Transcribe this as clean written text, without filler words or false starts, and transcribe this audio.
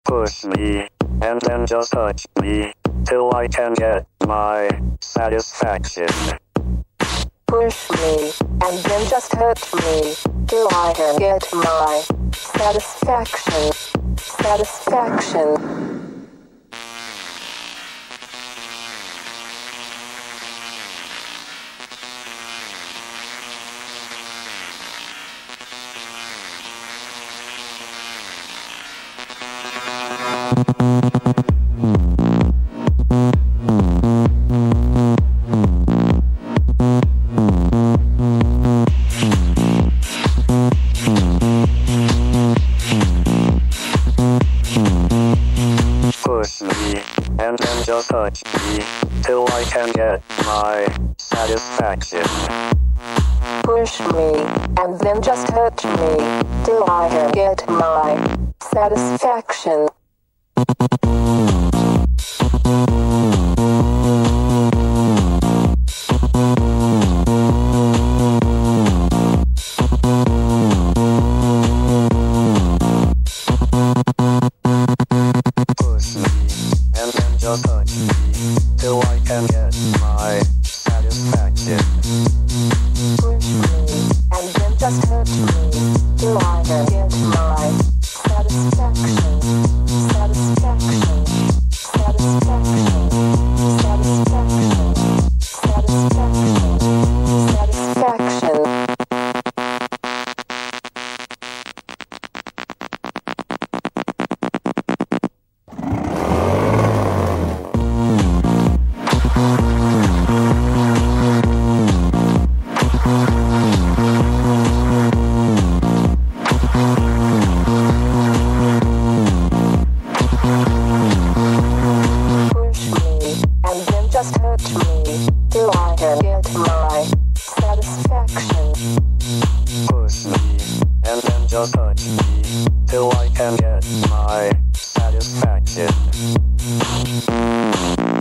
Push me, and then just touch me, till I can get my satisfaction. Push me, and then just hurt me, till I can get my satisfaction. Satisfaction. Push me, and then just touch me, till I can get my satisfaction. Push me, and then just hurt me, till I can get my satisfaction. Push me, and then just touch me, till I can get my satisfaction. Push me, and then just hurt me, till I can get my satisfaction. Satisfaction. Satisfaction. Satisfaction. Satisfaction. Satisfaction. Push me, and then just hurt me, till I can get my satisfaction. Push me, and then just touch me, till I can get my satisfaction.